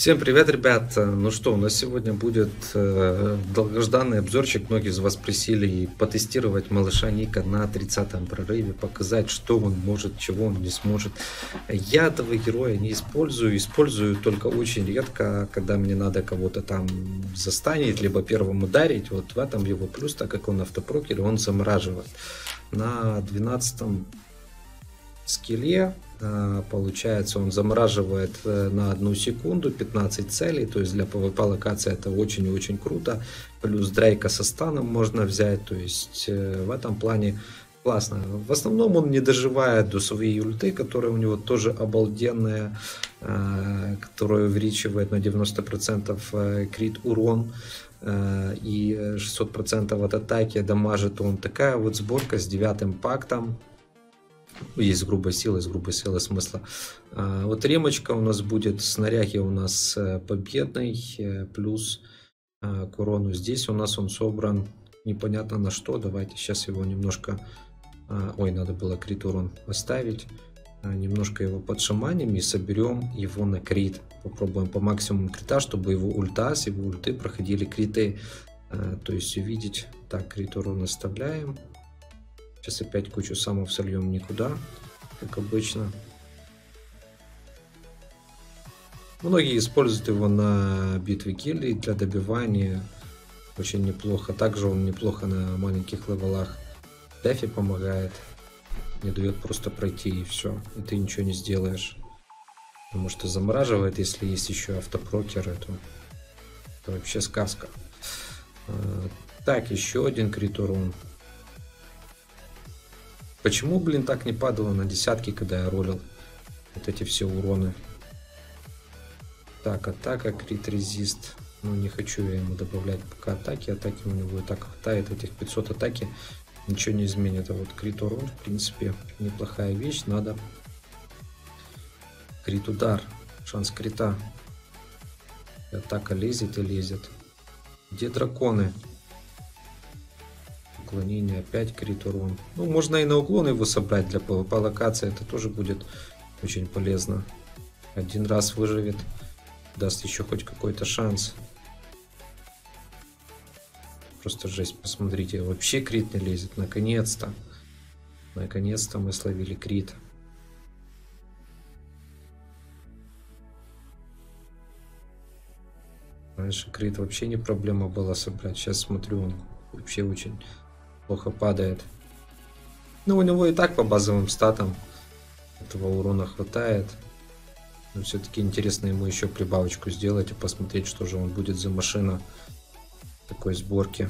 Всем привет, ребят! Ну что, у нас сегодня будет долгожданный обзорчик. Многие из вас просили потестировать малыша Ника на 30-м прорыве, показать, что он может, чего он не сможет. Я этого героя не использую только очень редко, когда мне надо кого-то там застанить, либо первым ударить. Вот в этом его плюс, так как он автопрокер, он замораживает. На 12-м скилле получается, он замораживает на 1 секунду 15 целей, то есть для PvP локации это очень и очень круто. Плюс Дрейка со станом можно взять, то есть в этом плане классно. В основном он не доживает до своей ульты, которая у него тоже обалденная, которая увеличивает на 90% крит урон и 600% от атаки дамажит он. Такая вот сборка с 9-м пактом. Есть грубая сила, есть грубая сила смысла. Вот ремочка у нас будет, снаряги у нас победный, плюс к урону. Здесь у нас он собран непонятно на что. Давайте сейчас его немножко... Ой, надо было крит урон оставить. Немножко его подшаманим и соберем его на крит. Попробуем по максимуму крита, чтобы его ульта, с его ульты проходили криты. То есть увидеть. Так, крит урон оставляем. Сейчас опять кучу самов сольем никуда, как обычно. Многие используют его на битве гильдий для добивания. Очень неплохо. Также он неплохо на маленьких левелах дефи помогает. Не дает просто пройти и все. И ты ничего не сделаешь. Потому что замораживает, если есть еще автопрокер. Это вообще сказка. Так, еще один крит урон. Почему, блин, так не падало на десятки, когда я ролил вот эти все уроны? Так, атака, крит резист. Ну, не хочу я ему добавлять пока атаки. Атаки у него и так хватает. Этих 500 атаки ничего не изменит. А вот крит урон, в принципе, неплохая вещь. Надо крит удар. Шанс крита. Атака лезет и лезет. Где драконы? Уклонение, опять крит урон. Ну, можно и на уклон его собрать для PvP локации. Это тоже будет очень полезно. Один раз выживет. Даст еще хоть какой-то шанс. Просто жесть, посмотрите. Вообще крит не лезет. Наконец-то. Наконец-то мы словили крит. Раньше крит вообще не проблема была собрать. Сейчас смотрю, он вообще очень плохо падает. Ну, у него и так по базовым статам этого урона хватает. Но все-таки интересно ему еще прибавочку сделать и посмотреть, что же он будет за машина такой сборки.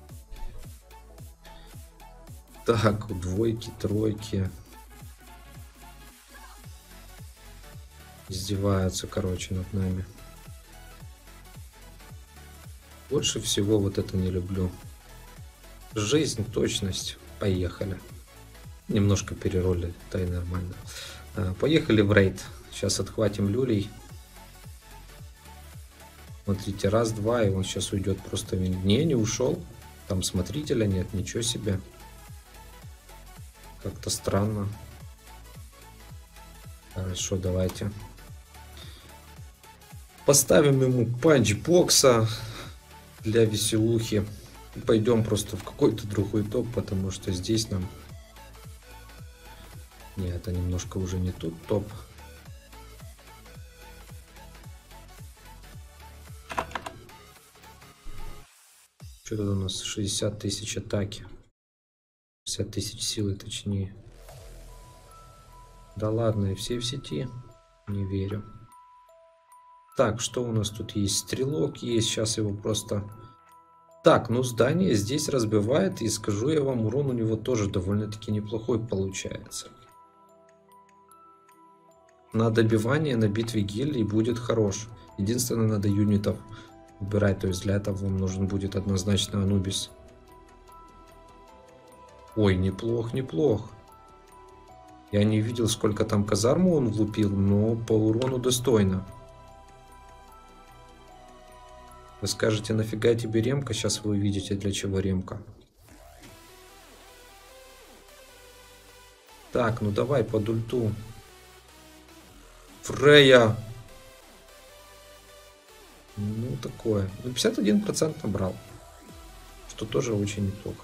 Так, двойки, тройки. Издеваются, короче, над нами. Больше всего вот это не люблю. Жизнь, точность. Поехали. Немножко переролили, да и нормально. Поехали в рейд. Сейчас отхватим люлей. Смотрите, раз, два, и он сейчас уйдет просто. Не ушел. Там смотрителя нет, ничего себе. Как-то странно. Хорошо, давайте. Поставим ему панчбокса для веселухи. Пойдем просто в какой-то другой топ, потому что здесь нам... Нет, это немножко уже не тут топ. Что тут у нас? 60 тысяч атаки. 60 тысяч силы, точнее. Да ладно, и все в сети? Не верю. Так, что у нас тут есть? Стрелок есть, сейчас его просто... Так, ну здание здесь разбивает, и скажу я вам, урон у него тоже довольно-таки неплохой получается. На добивание на битве гильдий будет хорош. Единственное, надо юнитов убирать, то есть для этого вам нужен будет однозначно Анубис. Ой, неплох, неплох. Я не видел, сколько там казарму он влупил, но по урону достойно. Вы скажете, нафига тебе ремка? Сейчас вы увидите, для чего ремка. Так, ну давай под ульту. Фрея. такое. Ну, 51% набрал. Что тоже очень неплохо.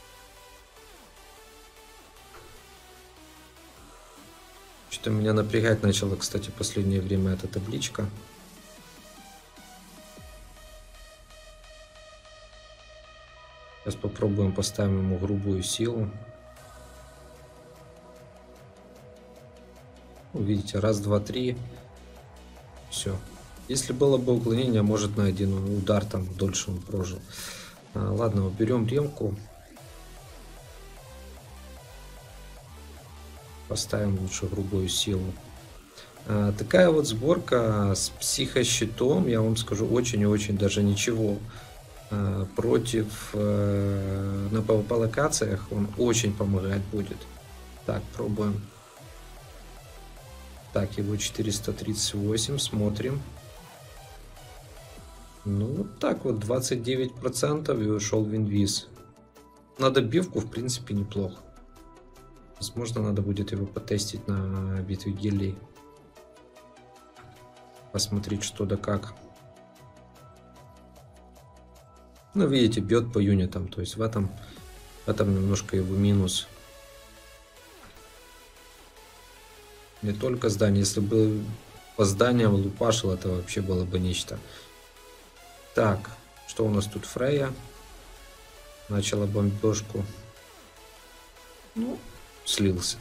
Что-то меня напрягать начало, кстати, в последнее время эта табличка. Сейчас попробуем, поставим ему грубую силу. Видите, раз, два, три. Все. Если было бы уклонение, может, на один удар там дольше он прожил. Ладно, уберем ремку. Поставим лучше грубую силу. Такая вот сборка с психощитом, я вам скажу, очень и очень даже ничего. Против на PvP локациях он очень помогать будет. Так, пробуем. Так, его 438, смотрим. Ну, вот так вот, 29% и ушел в инвиз. На добивку, в принципе, неплохо. Возможно, надо будет его потестить на битве гелий. Посмотреть, что да как. Ну, видите, бьет по юнитам. То есть в этом немножко его минус. Не только здание. Если бы по зданиям лупашил, это вообще было бы нечто. Так, что у нас тут? Фрея. Начала бомбежку. Ну, слился.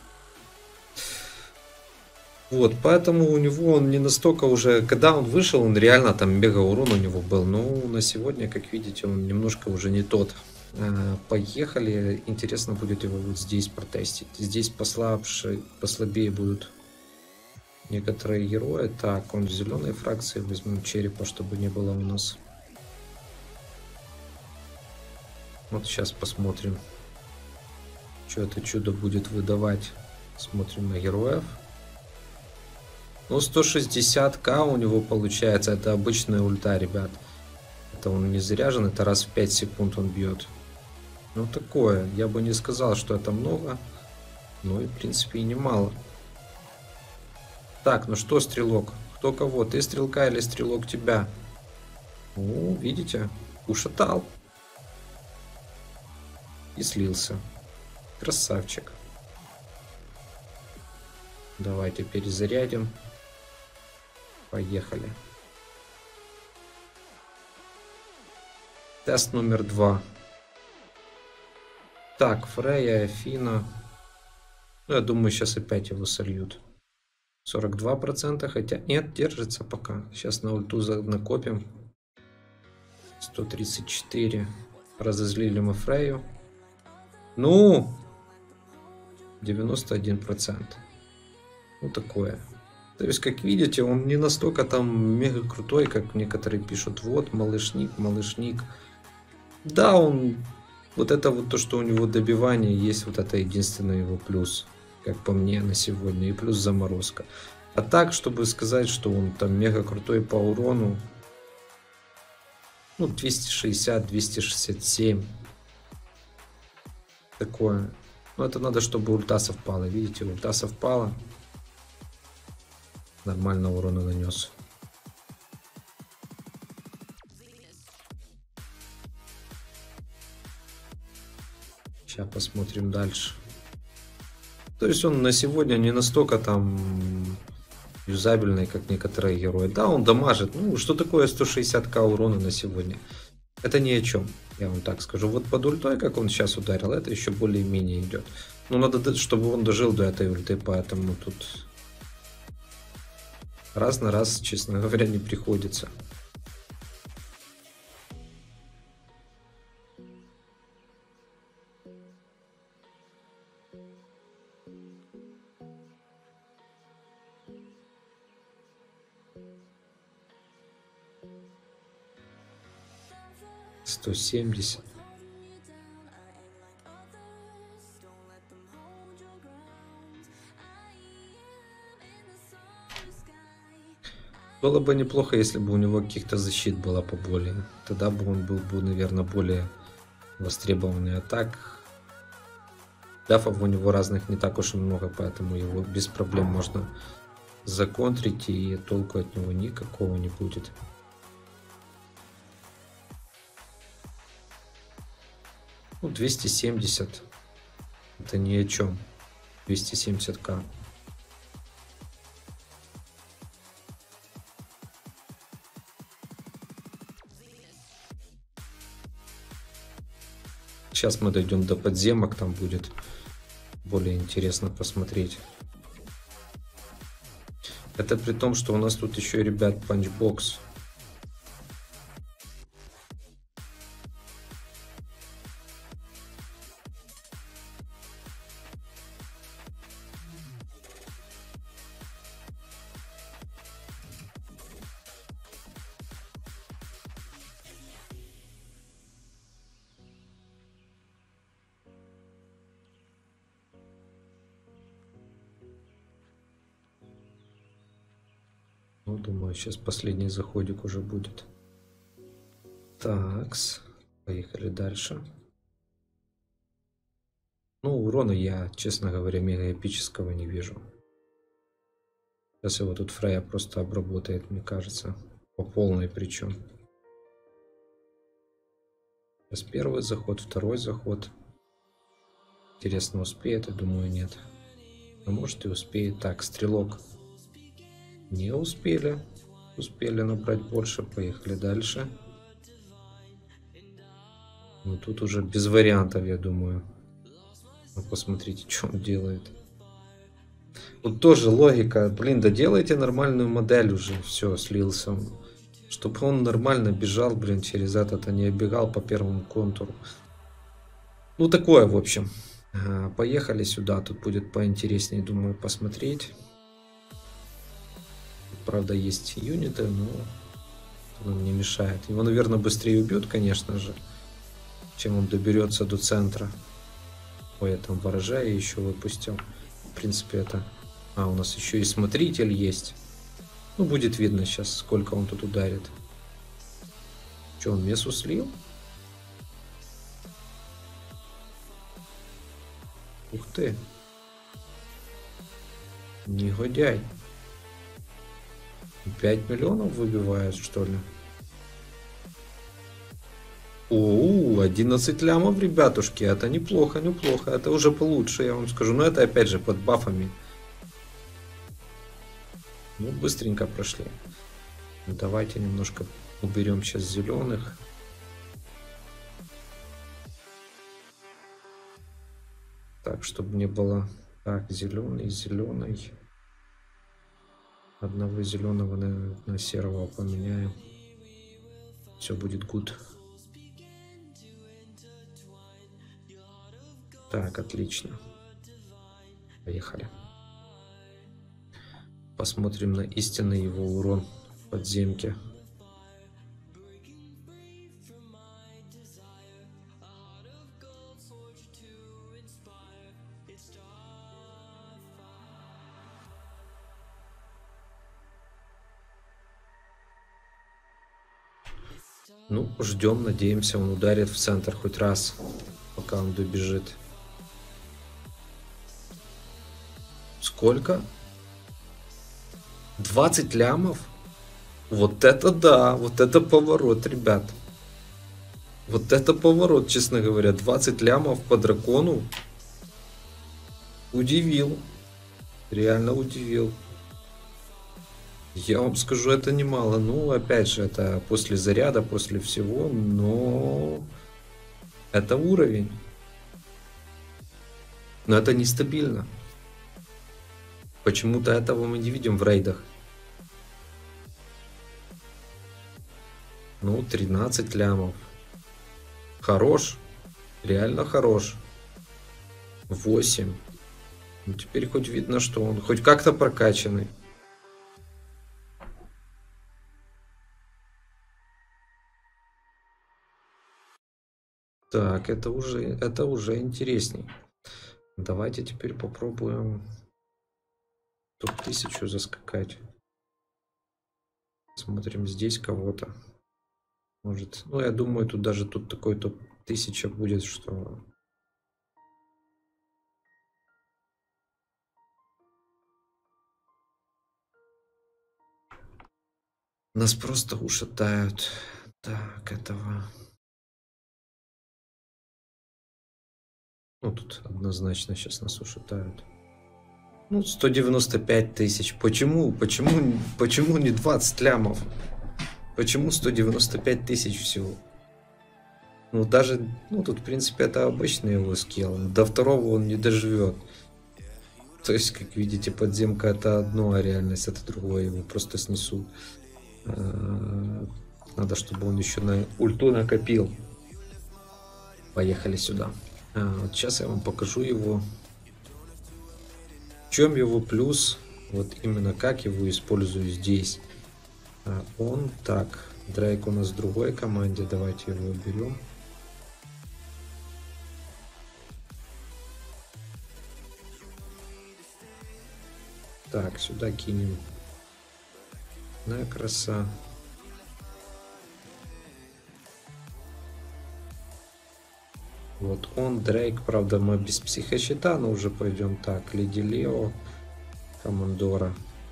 Вот, поэтому у него он не настолько уже... Когда он вышел, он реально там мега урон у него был. Но на сегодня, как видите, он немножко уже не тот. Поехали. Интересно будет его вот здесь протестить. Здесь послабее будут некоторые герои. Так, он в зеленой фракции. Возьмем черепа, чтобы не было у нас. Вот сейчас посмотрим, что это чудо будет выдавать. Смотрим на героев. Ну, 160к у него получается. Это обычная ульта, ребят. Это он не заряжен. Это раз в 5 секунд он бьет. Ну, такое. Я бы не сказал, что это много. Ну, и в принципе и немало. Так, ну что, стрелок? Кто кого? Ты стрелка или стрелок тебя? Ну, видите? Ушатал. И слился. Красавчик. Давайте перезарядим. Поехали. Тест номер 2. Так, Фрея, Афина. Ну, я думаю, сейчас опять его сольют. 42%, хотя нет, держится пока. Сейчас на ульту накопим. 134. Разозлили мы Фрею. Ну, 91%. Ну, такое. То есть, как видите, он не настолько там мега крутой, как некоторые пишут. Вот, малышник. Да, он... Вот это вот то, что у него добивание есть, вот это единственный его плюс, как по мне, на сегодня. И плюс заморозка. А так, чтобы сказать, что он там мега крутой по урону, ну, 260, 267. Такое. Ну, это надо, чтобы ульта совпала. Видите, ульта совпала. Нормально урона нанес. Сейчас посмотрим дальше. То есть он на сегодня не настолько там юзабельный, как некоторые герои. Да, он дамажит. Ну, что такое 160к урона на сегодня? Это ни о чем, я вам так скажу. Вот под ультой, как он сейчас ударил, это еще более-менее идет. Но надо, чтобы он дожил до этой ульты, поэтому тут раз на раз, честно говоря, не приходится. Сто 70. Было бы неплохо, если бы у него каких-то защит было поболее. Тогда бы он был бы, наверное, более востребованный. А так, дафов у него разных не так уж и много, поэтому его без проблем можно законтрить, и толку от него никакого не будет. Ну, 270. Это ни о чем. 270к. Сейчас мы дойдем до подземок, там будет более интересно посмотреть. Это при том, что у нас тут еще, ребят, панчбокс. Ну, думаю, сейчас последний заходик уже будет. Такс, поехали дальше. Ну, урона я, честно говоря, мега эпического не вижу. Сейчас его тут Фрея просто обработает, мне кажется. По полной причем. Сейчас первый заход, второй заход. Интересно, успеет? Я думаю, нет. А может и успеет. Так, стрелок. Не успели. Успели набрать больше. Поехали дальше. Ну, тут уже без вариантов, я думаю. Ну, посмотрите, что он делает. Вот тоже логика. Блин, да делайте нормальную модель уже. Все, слился он. Чтобы он нормально бежал, блин, через этот, а не бегал по первому контуру. Ну, такое, в общем. Поехали сюда. Тут будет поинтереснее, думаю, посмотреть. Правда, есть юниты, но он не мешает. Его, наверное, быстрее убьют, конечно же, чем он доберется до центра. Ой, я там ворожая еще выпустил. В принципе, это... А, у нас еще и смотритель есть. Ну, будет видно сейчас, сколько он тут ударит. Че, он мессу слил? Ух ты. Негодяй. 5 миллионов выбивает, что ли? О, 11 лямов, ребятушки. Это неплохо, неплохо. Это уже получше, я вам скажу. Но это опять же под бафами. Ну, быстренько прошли. Давайте немножко уберем сейчас зеленых. Так, чтобы не было... Так, зеленый, зеленый. Одного зеленого на серого поменяем. Все будет good. Так, отлично. Поехали. Посмотрим на истинный его урон в подземке. Ну, ждем, надеемся, он ударит в центр хоть раз, пока он добежит. Сколько? 20 лямов? Вот это да, вот это поворот, ребят. Вот это поворот, честно говоря. 20 лямов по дракону. Удивил. Реально удивил. Я вам скажу, это немало. Ну, опять же, это после заряда, после всего, но это уровень. Но это нестабильно. Почему-то этого мы не видим в рейдах. Ну, 13 лямов. Хорош. Реально хорош. 8. Ну, теперь хоть видно, что он хоть как-то прокачанный. Так, это уже интересней. Давайте теперь попробуем топ-1000 заскакать. Смотрим здесь кого-то. Может, ну я думаю, тут даже тут такой топ-1000 будет, что... Нас просто ушатают. Так, этого... Ну, тут однозначно сейчас нас ушатают. Ну, 195 тысяч. Почему не 20 лямов? Почему 195 тысяч всего? Ну, даже, ну, тут, в принципе, это обычный его скилл. До второго он не доживет. То есть, как видите, подземка это одно, а реальность это другое. Его просто снесут. Надо, чтобы он еще на ульту накопил. Поехали сюда. Вот сейчас я вам покажу его. В чем его плюс? Вот именно как его использую здесь. Он так. Дрейк у нас в другой команде. Давайте его уберем. Так, сюда кинем Некроса. Вот он, Дрейк, правда, мы без психощита, но уже пойдем так. Леди Лео, Командора.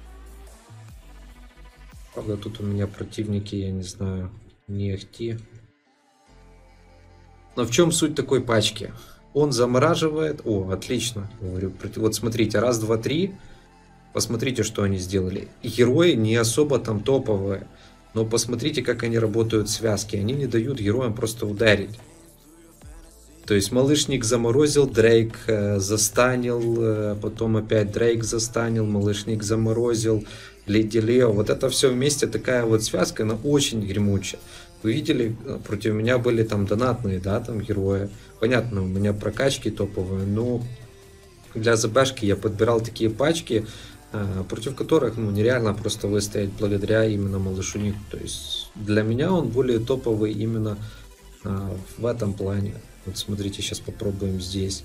Правда, тут у меня противники, я не знаю, не ахти. Но в чем суть такой пачки? Он замораживает. О, отлично. Говорю, вот смотрите, раз, два, три. Посмотрите, что они сделали. Герои не особо там топовые. Но посмотрите, как они работают в связке. Они не дают героям просто ударить. То есть малышник заморозил, Дрейк застанил, потом опять Дрейк застанил, малышник заморозил, Леди Лео. Вот это все вместе, такая вот связка, она очень гремучая. Вы видели, против меня были там донатные, да, там герои. Понятно, у меня прокачки топовые, но для ЗБшки я подбирал такие пачки, против которых, ну, нереально просто выстоять благодаря именно малышнику. То есть для меня он более топовый именно в этом плане. Вот смотрите, сейчас попробуем здесь.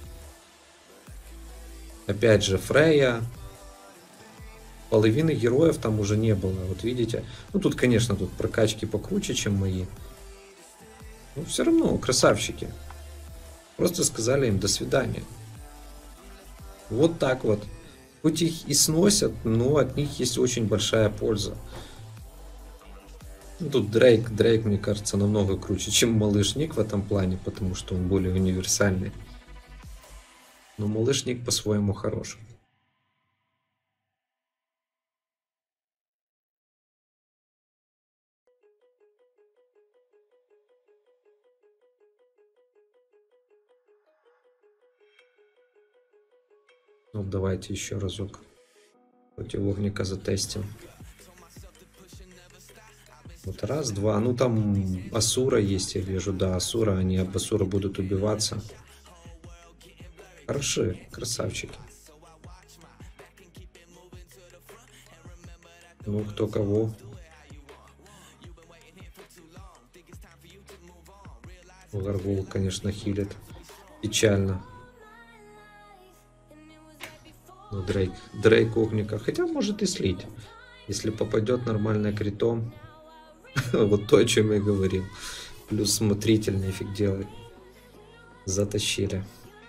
Опять же Фрея. Половины героев там уже не было, вот видите. Ну тут, конечно, тут прокачки покруче, чем мои. Но все равно красавчики. Просто сказали им до свидания. Вот так вот. Хоть их и сносят, но от них есть очень большая польза. Ну, тут Дрейк, мне кажется, намного круче, чем малышник в этом плане, потому что он более универсальный. Но малышник по-своему хорош. Вот давайте еще разок против огника затестим. Вот раз, два. Ну там Асура есть, я вижу. Да, Асура. Они об Асура будут убиваться. Хороши, красавчики. Ну, кто кого. Гаргул, конечно, хилит. Печально. Ну, Дрейк огника. Хотя может и слить. Если попадет нормально критом. Вот то, о чем я говорил. Плюс смотрительный эффект делает. Затащили.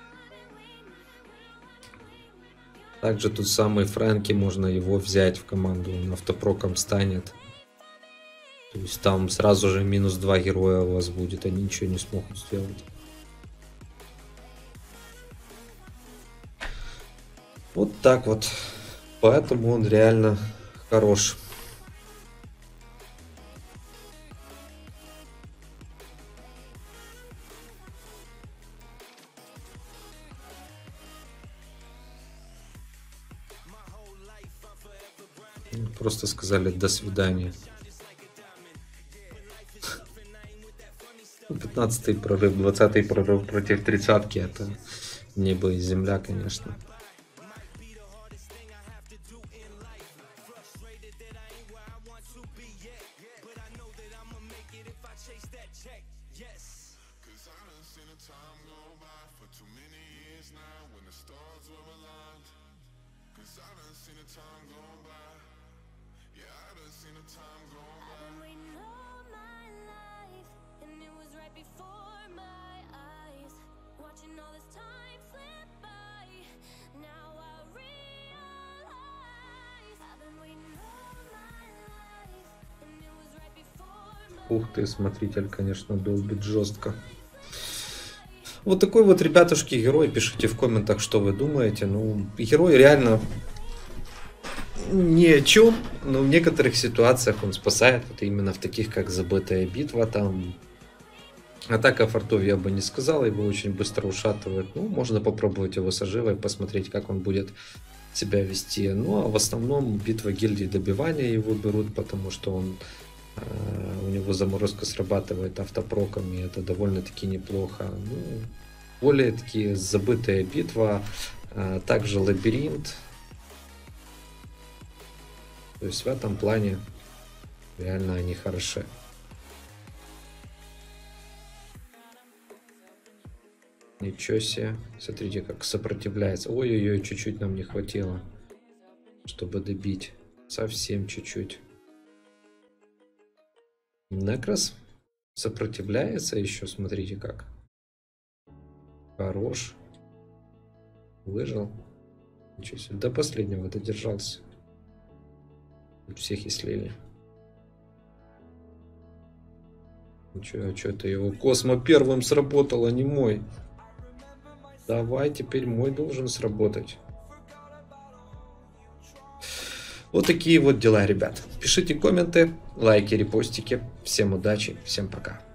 Также тут самый Фрэнки, можно его взять в команду. Он автопроком станет. То есть там сразу же минус 2 героя у вас будет. Они ничего не смогут сделать. Вот так вот. Поэтому он реально хорош. Просто сказали до свидания. 15-й прорыв, 20-й прорыв против 30-ки. Это небо и земля, конечно. Ух ты, смотритель, конечно, долбит жестко. Вот такой вот, ребятушки, герой. Пишите в комментах, что вы думаете. Ну, герой реально ни о чем, но в некоторых ситуациях он спасает. Вот именно в таких, как забытая битва, там. Атака фортов я бы не сказал, его очень быстро ушатывает. Ну, можно попробовать его с оживой, посмотреть, как он будет себя вести. Ну, а в основном битва гильдии добивания его берут, потому что он, у него заморозка срабатывает автопроком, и это довольно-таки неплохо. Ну, более такие забытая битва, также лабиринт. То есть в этом плане реально они хороши. Ничего себе. Смотрите, как сопротивляется. Ой-ой-ой, чуть-чуть нам не хватило, чтобы добить. Совсем чуть-чуть. Некрос сопротивляется еще. Смотрите как. Хорош. Выжил. Ничего себе. До последнего додержался. Всех и слили. Ничего, что-то его Космо первым сработало, не мой. Давай, теперь мой должен сработать. Вот такие вот дела, ребят. Пишите комменты, лайки, репостики. Всем удачи, всем пока.